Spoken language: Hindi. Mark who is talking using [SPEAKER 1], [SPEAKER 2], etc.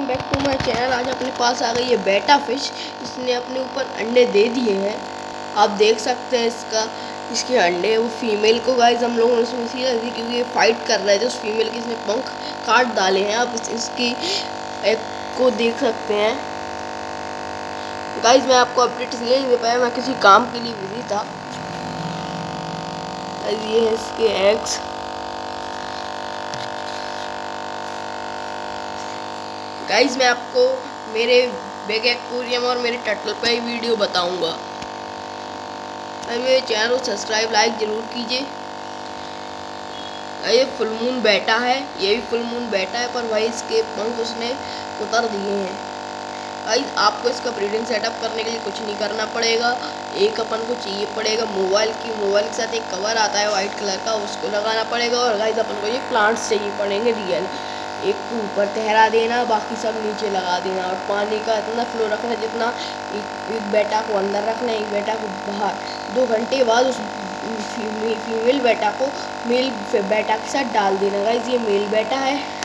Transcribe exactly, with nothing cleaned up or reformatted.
[SPEAKER 1] Back to my channel. आज अपने पास आ गई है बेटा फिश। इसने अपने ऊपर अंडे दे दिए हैं, आप देख सकते हैं। इसका इसके अंडे वो फीमेल को गाइस हम लोगों ने इसमें सीधा दी क्योंकि ये फाइट कर रहे थे। उस फीमेल के इसने पंख काट डाले हैं। आप इस, इसकी एक को देख सकते हैं गाइस। मैं आपको अपडेट इसलिए नहीं दे पाया, मैं किसी काम के लिए बिजी था। ये है इसके एग्स। गाइस मैं आपको मेरे बिग एक्वेरियम और मेरे टर्टल पे ही वीडियो बताऊंगा। मेरे चैनल को सब्सक्राइब लाइक जरूर कीजिए। ये फुल मून बेटा है, ये भी फुल मून बेटा है, पर भाई इसके पंख उसने उतार दिए हैं। गाइस आपको इसका ब्रीडिंग सेटअप करने के लिए कुछ नहीं करना पड़ेगा। एक अपन को चाहिए पड़ेगा मोबाइल की मोबाइल के साथ एक कवर आता है वाइट कलर का, उसको लगाना पड़ेगा। और गाइस अपन को ये प्लांट्स चाहिए पड़ेंगे रियल। एक को ऊपर ठहरा देना, बाकी सब नीचे लगा देना। और पानी का इतना फ्लो रखना जितना एक, एक बेटा को अंदर रखना, एक बेटा को बाहर। दो घंटे बाद उस फीमेल बेटा को मेल बेटा के साथ डाल देना। गाइस ये मेल बेटा है।